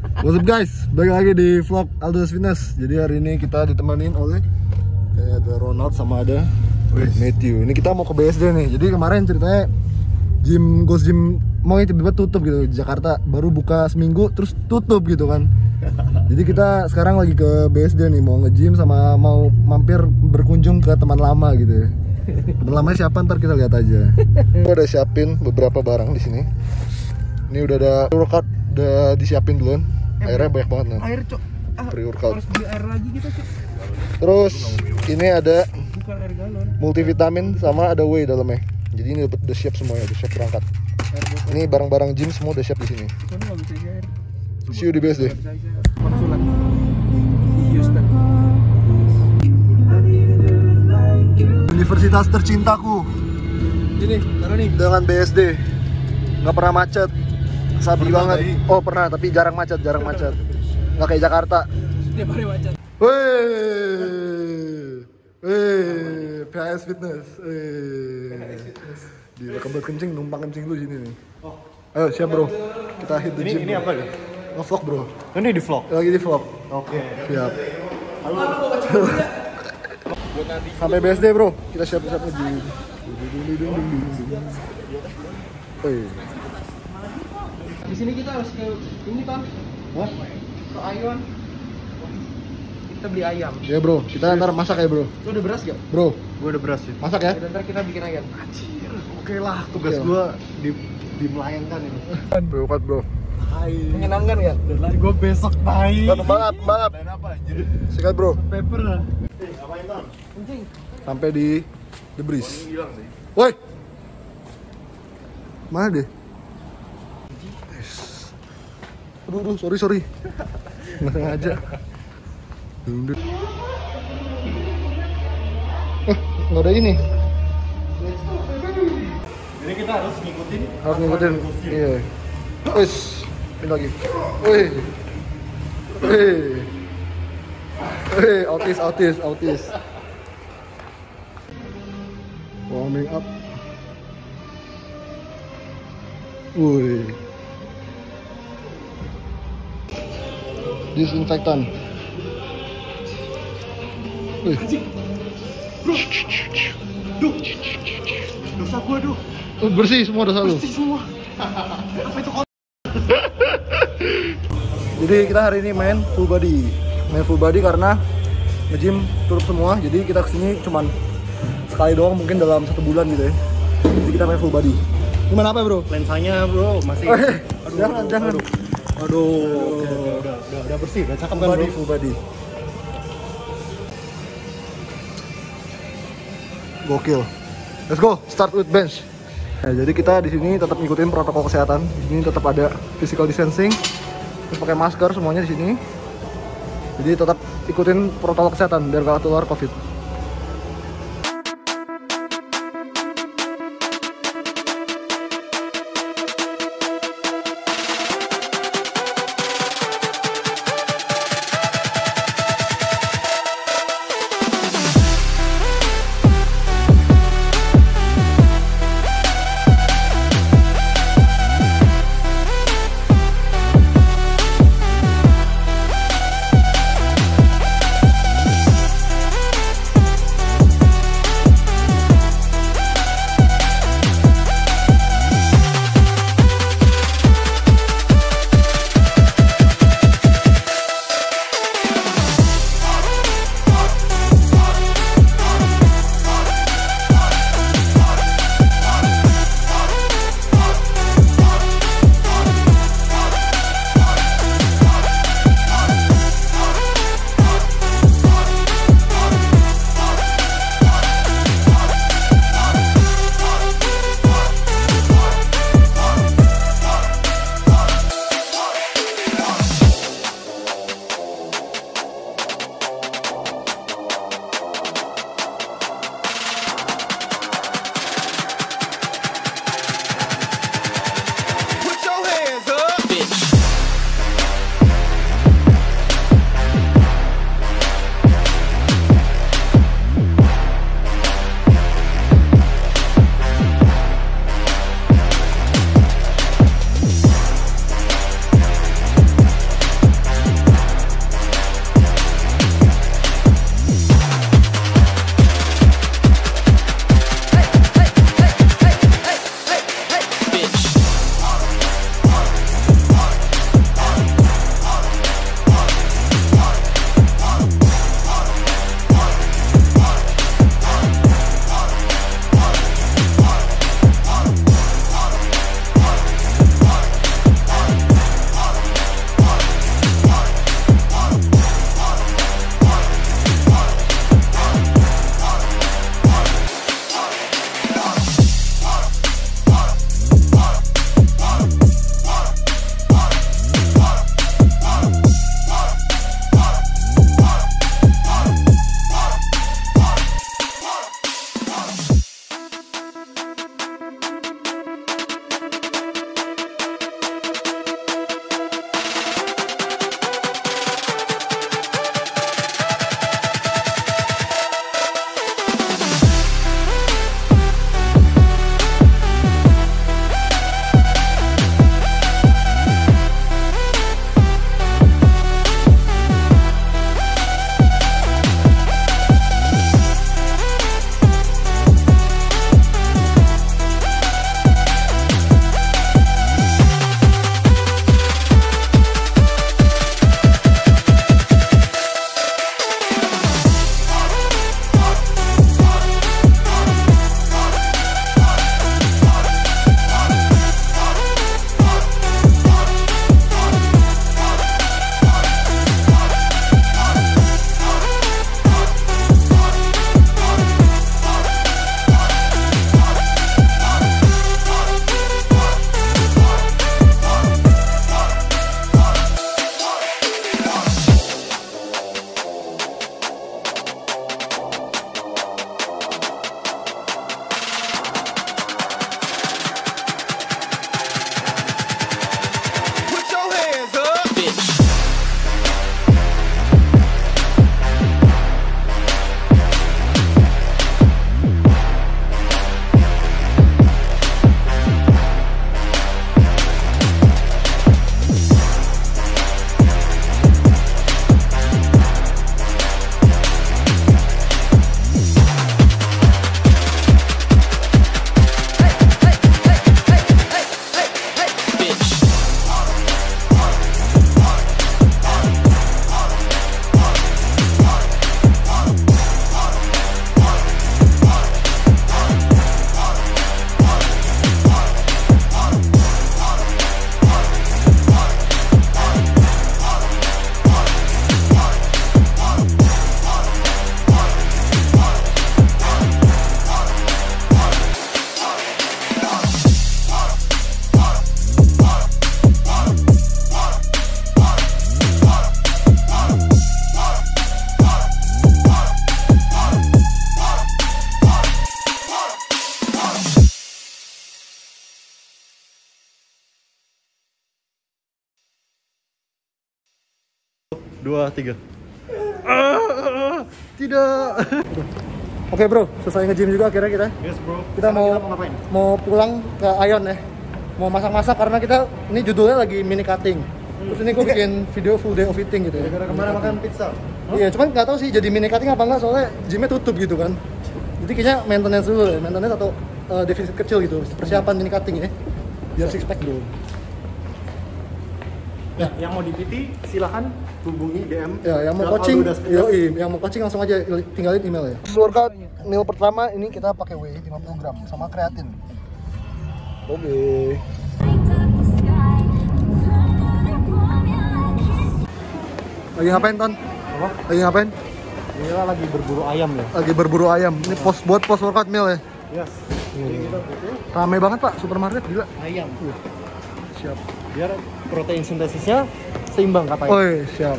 What's up guys, balik lagi di vlog Aldo's Fitness. Jadi hari ini kita ditemenin oleh ada Ronald sama ada Matthew. Ini kita mau ke BSD nih. Jadi kemarin ceritanya Ghost Gym mau tiba-tiba tutup gitu di Jakarta. Baru buka seminggu terus tutup gitu kan. Jadi kita sekarang lagi ke BSD nih, mau nge-gym sama mau mampir berkunjung ke teman lama gitu ya. Teman lamanya siapa ntar kita lihat aja. Gua udah siapin beberapa barang di sini. Ini udah ada workout, udah disiapin duluan. Airnya banyak banget nih. Air, Cok. Pre-workout. Harus beli air lagi gitu, Cok. Terus ini ada Bukan air galon. multivitamin sama ada whey dalamnya. Jadi ini udah siap semuanya, udah siap berangkat. Ini barang-barang gym semua udah siap di sini. Kan enggak bisa isi air. See you di BSD. Konsulat di Houston. Universitas tercintaku. Ini, taruh nih. Dengan BSD. Nggak pernah macet. Sabi banget. Oh pernah, tapi jarang macet. Nggak kayak Jakarta. Setiap hari macet. PHS Fitness. Di kebelet kencing, numpang kencing lu sini nih. Ayo siap bro, kita hit the gym. Ini apa nih? Nge-vlog bro. Ini di vlog. Lagi di vlog. Oke. Siap. Sampai BSD bro, kita siap-siap nge-gym. Di sini kita harus ke ini, Ton. Wah? Ke Ayon. Kita beli ayam. Ya bro, kita ntar masak ya bro. Lu udah beras gak? Bro, Gue udah beras sih. masak ya? Ya, ntar kita bikin ayam. Oke lah, tugas Oke. gue di melayangkan ini. Berangkat bro. Hai. Menyenangkan ya? Deadline gue besok naik. Maaf. Deadline apa anjir? Sikat bro. Paper lah. Apain Ton? Kencing. Sampai di The Breeze. Hilang sih. Woi. Mana deh? Aduh, sorry. Nggak sengaja. Nggak ada ini. Jadi kita harus ngikutin. Harus ngikutin. Iya. Wis, ini lagi. Wih. Autis. Warming up. Wih. Disinfektan. Wih. Duh. Dosa gue duh. Bersih semua dosa lu. Bersih semua. Apa itu kotor? Jadi kita hari ini main full body karena nge-gym tutup semua. Jadi kita kesini cuman sekali doang mungkin dalam 1 bulan gitu ya. Jadi kita main full body. Gimana apa bro? Lensanya bro masih. Jangan. Aduh. Oke, udah bersih, udah cakep kan bro? Full body. Gokil. Let's go, start with bench. Nah, jadi kita di sini tetap ngikutin protokol kesehatan. Di sini tetap ada physical distancing, terus pakai masker semuanya di sini. Jadi tetap ikutin protokol kesehatan biar gak keluar COVID. 2, 3. Tidak. Oke bro, selesai nge-gym juga akhirnya kita. Yes bro. Kita mau pulang ke Ion ya. Mau masak-masak karena kita ini judulnya lagi mini cutting. Terus ini gue bikin video full day of eating gitu ya. Gara-gara kemarin makan pizza. Iya, cuman nggak tahu sih jadi mini cutting apa enggak soalnya gymnya tutup gitu kan. Jadi kayaknya maintenance dulu ya, maintenance atau defisit kecil gitu, persiapan mini cutting ya. Biar six pack bro. Ya, yang mau di PT silahkan hubungi DM. Ya, yang mau coaching, yang mau coaching langsung aja tinggalin email ya. Workout meal pertama ini kita pakai whey 50 gram sama kreatin. Oke. Lagi ngapain Ton? Apa? Lagi ngapain? Ini lagi berburu ayam ya. Lagi berburu ayam. Ini buat post workout meal ya. Yes. Jadi kita butuh Rame banget Pak supermarket gila. ayam. Siap. Biar protein sintesisnya seimbang katanya. Oh iya, siap.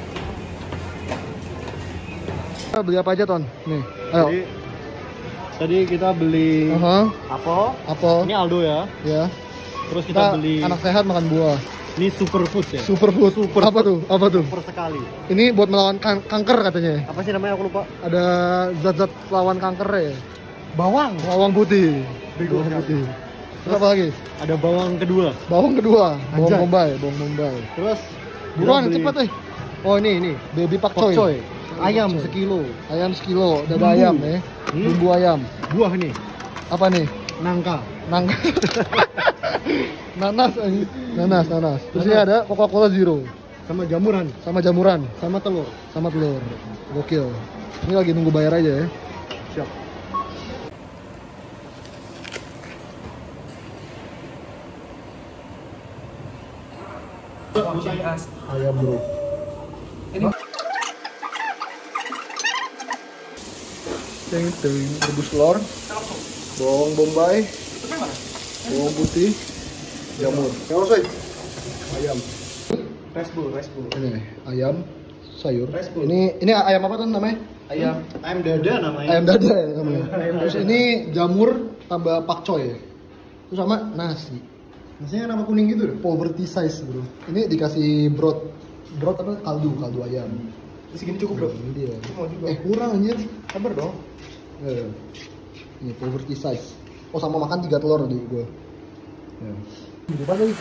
Kita beli apa aja Ton? Nih, ayo. Jadi tadi kita beli apel. Ini Aldo ya. Ya. Terus kita beli anak sehat makan buah. ini superfood ya. Superfood. Apa tuh? Apa tuh? Super sekali. Ini buat melawan kanker katanya. Apa sih namanya aku lupa. Ada zat-zat lawan kanker ya. Bawang. Bawang putih. Bego Bawang sekali. putih. Terus apa lagi? Ada bawang kedua. Bawang kedua. Bawang Anjay. Bombay. Bawang Bombay. Terus Buruan kita beli cepet nih. Oh ini. Baby pak Pak choy. coy. Ayam Pak choy. sekilo. Ayam sekilo. Dada Bumbu. ayam ya. Bumbu ayam. Buah nih. Apa nih? Nangka. Nangka. nanas. Terus ini ada Coca-Cola Zero. Sama jamuran. Sama jamuran. Sama telur. Sama telur. Gokil. Ini lagi nunggu bayar aja ya. Siap. Ayam bro. Ini Teng rebus telur. Bawang bombay. Bawang putih. Jamur. Yang harus ayam. Rice bowl. Ini nih, ayam sayur. Rice bowl. Ini ayam apa tuh namanya? Ayam dada namanya. Ayam dada ya namanya. Terus ini jamur tambah pakcoy. Terus sama nasi. Nasinya kenapa kuning gitu? Poverty size bro. Ini dikasih broth apa kaldu ayam. Segini cukup bro. Ini dia. Mau juga. Kurang anjir. Sabar dong. Ini poverty size. Oh sama makan 3 telur tadi gue. Ya. Gimana nih?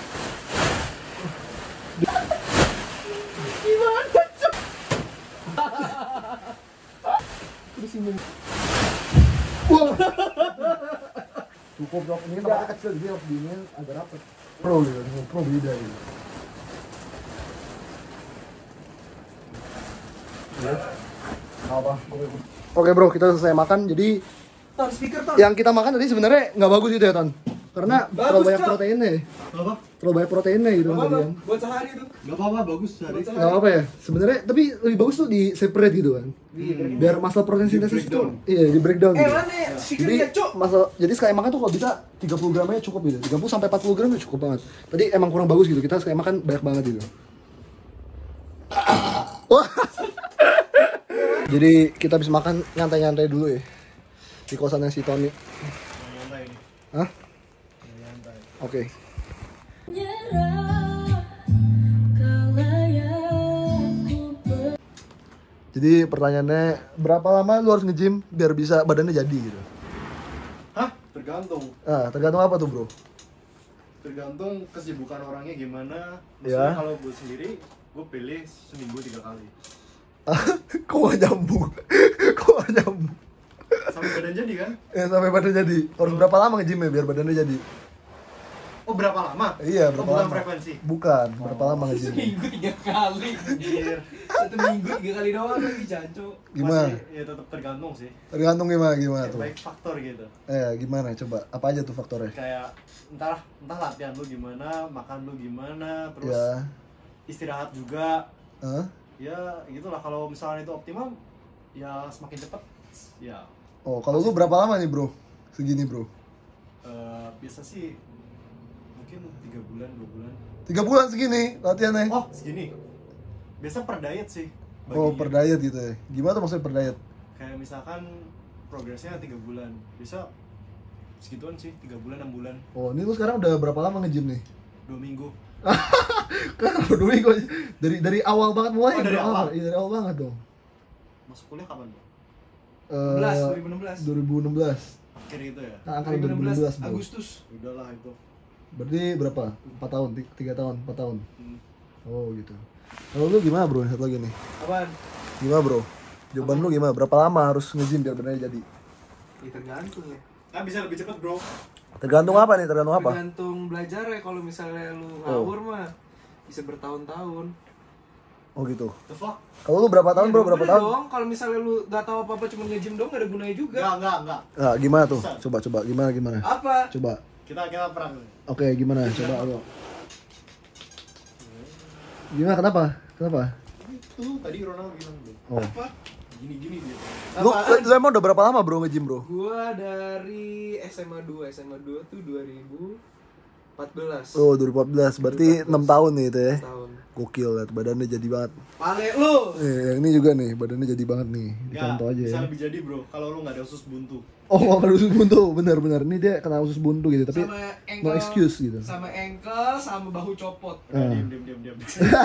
Wah. Cukup dok, ini tempatnya kecil jadi harus diinin agak rapet. Pro ya, pro beda ya. Apa? Oke bro, kita selesai makan. Jadi Ton, speaker Ton. yang kita makan tadi sebenarnya nggak bagus gitu ya Ton, karena terlalu banyak Cok. proteinnya. Apa? Terlalu banyak proteinnya gitu kan tadi kan. Buat sehari tuh. Gak apa-apa, bagus hari. Nggak apa ya, sebenarnya tapi lebih bagus tuh di separate gitu kan. Biar masalah protein sintesis itu di breakdown gitu. Mana Jadi speakernya, Cok? jadi sekali makan tuh kalau bisa 30 gram aja cukup gitu. 30 sampai 40 gram itu cukup banget. Tadi emang kurang bagus gitu. Kita sekali makan banyak banget gitu. Wah. Jadi kita habis makan nyantai-nyantai dulu ya. Di kosannya si Tony. Nyantai nih. Hah? Nyantai. Oke. Jadi pertanyaannya, berapa lama lu harus nge-gym biar bisa badannya jadi gitu? Hah? Tergantung. Tergantung apa tuh bro? Tergantung kesibukan orangnya gimana. Ya. Maksudnya kalau gue sendiri, gue pilih seminggu 3 kali. Kok gak nyambung? Kok gak nyambung? Sampai badan jadi kan? Sampai badan jadi. Harus berapa lama nge-gym ya biar badannya jadi? Oh berapa lama? Iya, berapa bukan lama? frekuensi? Bukan, berapa lama nge-gym? Seminggu 3 kali. Anjir. 1 minggu 3 kali doang lagi jancuk. Gimana? Masih, ya tetap tergantung sih. Tergantung gimana Ya, tuh? baik faktor gitu. Gimana coba? Apa aja tuh faktornya? Kayak entah latihan lu gimana, makan lu gimana, terus Ya. istirahat juga. Hah? Ya gitulah, kalau misalnya itu optimal ya semakin cepat ya. Oh, kalau lu berapa lama nih bro? Segini bro? Biasa sih mungkin 3 bulan 2 bulan. 3 bulan segini latihannya? Oh segini biasa per diet sih bagi- Oh, per diet gitu ya? Gimana tuh maksudnya per diet? kayak misalkan progresnya 3 bulan bisa segituan sih, 3 bulan 6 bulan Oh, ini lu sekarang udah berapa lama nge-gym nih? 2 minggu. Kan kalau dulu gue dari awal banget mulai. Oh, dari awal? Iya, dari awal banget dong. Masuk kuliah kapan bro? 2016. 2016. Akhir itu ya? Nah, angkatan 2016 bro. Agustus. Udahlah itu. Berarti berapa? 4 tahun, 3 tahun, 4 tahun. Hmm. Oh gitu. Kalau lu gimana bro? Satu lagi nih. Apaan? Gimana bro? Jawaban lu gimana? Berapa lama harus nge-gym biar benar jadi? Ya tergantung ya. Nah bisa lebih cepat bro. Tergantung apa nih? Tergantung apa? Tergantung belajar ya. Kalau misalnya lu ngawur mah bisa bertahun-tahun. Oh gitu. The fuck? Kalau lu berapa tahun Iya bro? dong, Berapa bener tahun? dong. Kalau misalnya lu gak tahu apa-apa cuma nge-gym dong gak ada gunanya juga. Enggak. Nah, gimana tuh? Coba gimana? Apa? Coba. Kita perang. Oke, gimana? Coba lu. Gimana? Kenapa? Itu tadi Ronald bilang bro. Oh. Apa? Gini dia. Lu emang udah berapa lama bro nge-gym bro? Gua dari SMA 2 tuh 2014. Oh 2014, berarti 6 tahun nih itu ya. Tahun. Gokil liat badannya jadi banget. Pale lu. Yang ini juga nih, badannya jadi banget nih. Dicontoh aja Bisa ya. lebih jadi bro. Kalau lu nggak ada usus buntu. Oh, kalau usus buntu, benar. Ini dia kena usus buntu gitu, tapi Sama no excuse gitu. Sama ankle, sama bahu copot. Udah diam.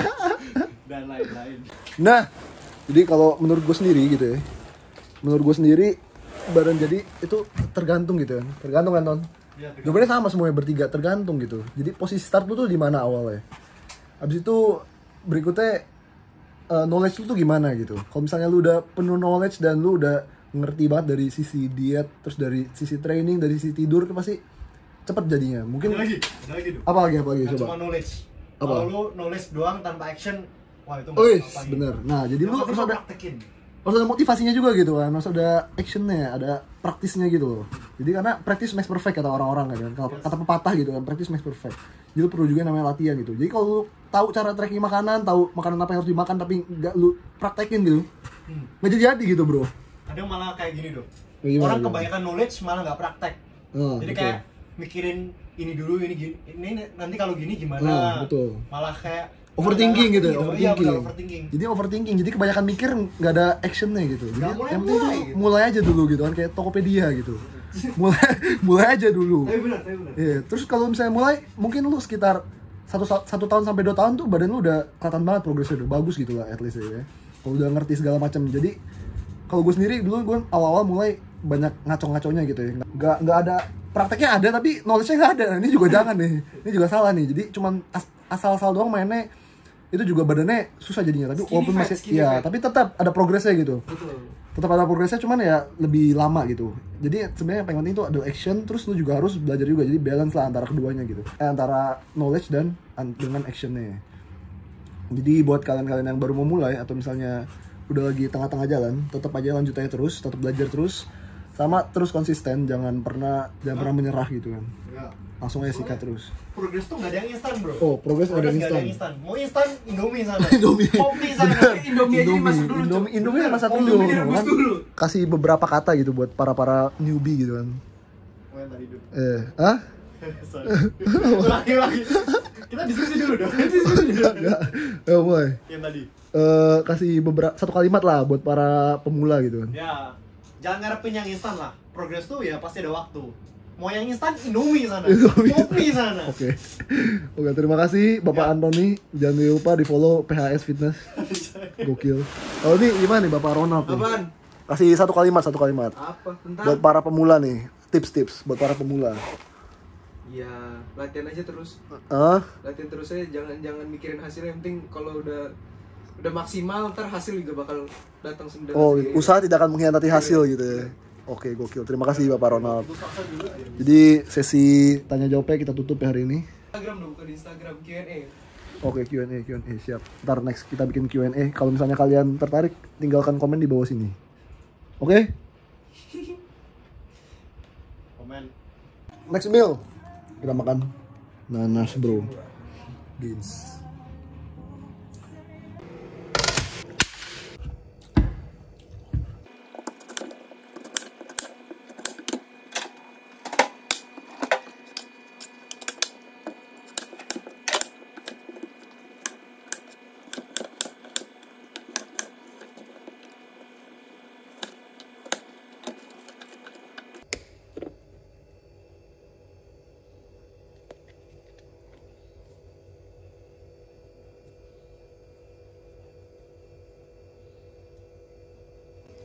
Dan lain-lain. Nah, jadi kalau menurut gue sendiri gitu ya. Menurut gue sendiri badan jadi itu tergantung gitu kan. Tergantung kan, Ton? Iya, Jawabannya sama semuanya bertiga, tergantung gitu. Jadi posisi start lu tuh di mana awalnya. Habis itu berikutnya knowledge lu tuh gimana gitu. Kalau misalnya lu udah penuh knowledge dan lu udah ngerti banget dari sisi diet, terus dari sisi training, dari sisi tidur itu pasti cepet jadinya. Mungkin Ada lagi tuh. apa lagi Kan coba. cuma knowledge. Apa? Kalau lu knowledge doang tanpa action, wah itu Oh, nggak apa-apa gitu. bener. Nah, jadi lu harus ada praktekin. motivasinya juga gitu kan, harus ada actionnya, ada praktisnya gitu loh. Jadi karena practice makes perfect kata orang-orang kan, kata pepatah gitu kan, practice makes perfect. Jadi lu perlu juga yang namanya latihan gitu. Jadi kalau lu tahu cara tracking makanan, tahu makanan apa yang harus dimakan tapi nggak lu praktekin gitu, nggak jadi gitu bro. Ada malah kayak gini dong. Gimana, Orang gimana? kebanyakan knowledge malah nggak praktek. Jadi Betul. kayak mikirin ini dulu, ini nanti kalau gini gimana. Betul. Malah kayak overthinking gitu, Iya, benar, overthinking. Jadi overthinking, jadi kebanyakan mikir nggak ada actionnya gitu. Jadi Nggak mulai, yang penting tuh gitu. mulai aja dulu gitu kan, kayak Tokopedia gitu. mulai aja dulu. Tapi benar. Iya, terus kalau misalnya mulai, mungkin lu sekitar satu tahun sampai 2 tahun tuh badan lu udah kelihatan banget progresnya, udah bagus gitu lah at least ya. Kalau udah ngerti segala macam. Jadi kalau gue sendiri dulu gue awal-awal mulai banyak ngaco-ngaconya gitu ya. Nggak ada prakteknya ada tapi knowledge-nya nggak ada. Nah, ini juga jangan nih. Ini juga salah nih. Jadi cuman asal-asal doang mainnya, itu juga badannya susah jadinya. Tapi walaupun masih ya, tapi tetap ada progresnya gitu. Betul. Tetap ada progresnya, cuman ya lebih lama gitu. Jadi sebenarnya yang paling penting itu ada action, terus lu juga harus belajar juga. Jadi balance lah antara keduanya gitu. Antara knowledge dan dengan actionnya. Jadi buat kalian-kalian yang baru mau mulai atau misalnya udah lagi tengah-tengah jalan, tetap aja lanjut aja terus, tetap belajar terus, sama terus konsisten, jangan pernah menyerah gitu kan. Ya. Langsung aja sikat terus. Progres tuh nggak ada yang instan bro. Oh, progres nggak ada yang nggak instan. Mau instan, Indomie sana. Indomie. Kopi sana. Indomie aja dimasak dulu. Indomie masak dulu. Indomie direbus Kan? dulu. Kasih beberapa kata gitu buat para newbie gitu kan. Oh, yang tadi dulu. Hah? Sorry. Ulangi. Kita diskusi dulu dong. Enggak. Mulai. Yang tadi. Kasih satu kalimat lah buat para pemula gitu kan. Ya, jangan ngarepin yang instan lah. Progres tuh ya pasti ada waktu. Mau yang instan, Indomie sana. Indomie. Kopi sana. Oke, terima kasih Bapak Antoni. Jangan lupa di follow PHS Fitness. Gokil. Oh ini gimana nih Bapak Ronald nih? Apaan? Kasih satu kalimat. Apa? Tentang? Buat para pemula nih. Tips buat para pemula. Ya, latihan aja terus. Latihan terus aja, jangan mikirin hasilnya. Yang penting kalau udah maksimal, ntar hasil juga bakal datang sendiri. Oh, usaha tidak akan mengkhianati hasil gitu ya. Oke, gokil. Terima kasih Bapak Ronald. Jadi sesi tanya jawabnya kita tutup ya hari ini. Instagram dong, bukan di Instagram Q&A. Oke, Q&A siap. Ntar next kita bikin Q&A. Kalau misalnya kalian tertarik, tinggalkan komen di bawah sini. Oke? Komen. Next meal kita makan nanas bro, beans.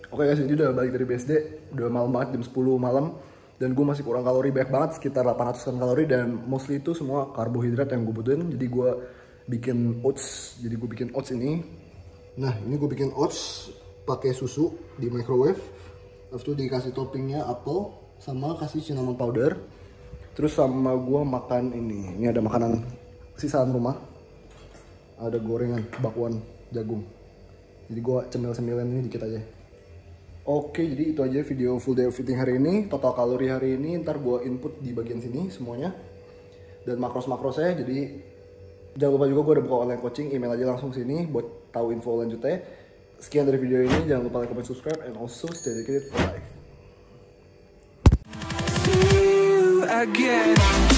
Oke guys, ini udah balik dari BSD, udah malam banget, jam 10 malam. Dan gue masih kurang kalori banyak banget, sekitar 800 kalori. Dan mostly itu semua karbohidrat yang gue butuhin. Jadi gue bikin oats, ini. Nah, ini gue bikin oats pakai susu di microwave. Terus itu dikasih toppingnya apel, sama kasih cinnamon powder. Terus sama gue makan ini ada makanan sisaan rumah. Ada gorengan, bakwan, jagung. Jadi gue cemil-cemilin ini dikit aja. Oke, jadi itu aja video full day of eating hari ini. Total kalori hari ini ntar gue input di bagian sini semuanya. Dan makros-makrosnya, jadi jangan lupa juga gue udah buka online coaching. Email aja langsung sini buat tahu info lanjutnya. Sekian dari video ini, jangan lupa like, comment, subscribe, and also stay dedicated for life. Again.